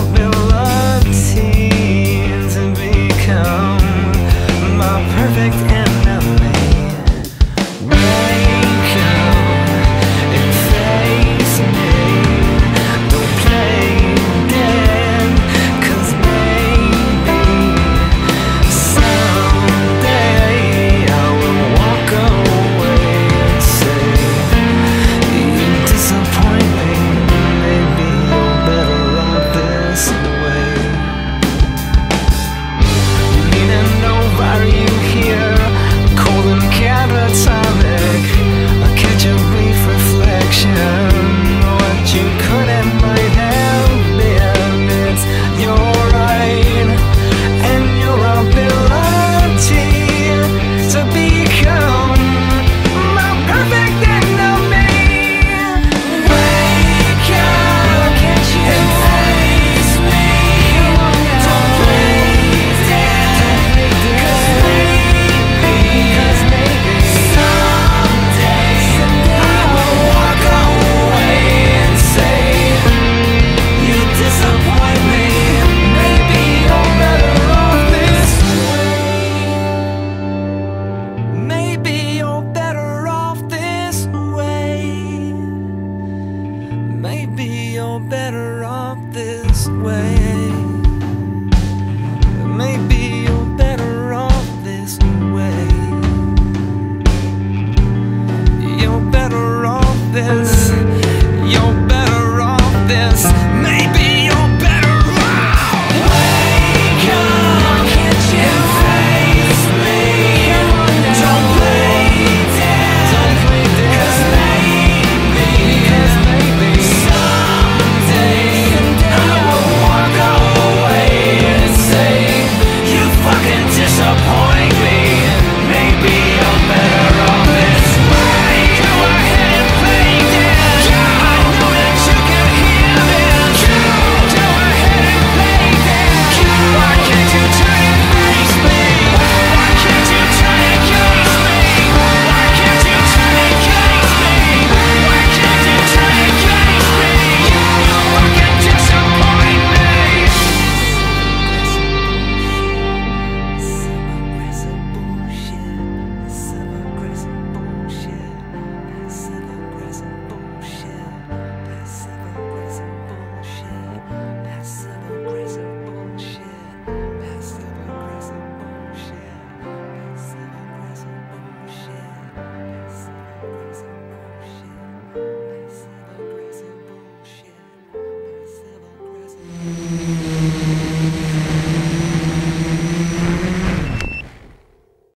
ability to become my perfect enemy. Wake up and face me. Don't play dead, 'cause maybe someday I will walk away and say, you disappoint me. Maybe you're better off this way. Leaning over you here, cold and catatonic. I catch a brief reflection. What you could and might have been. It's your right and your ability to become my perfect enemy. Wake up and face me. Don't play dead, 'cause maybe someday I will walk away and say, you disappoint me. Maybe you're better off this way. Maybe you're better off this way. Maybe you're better off this way.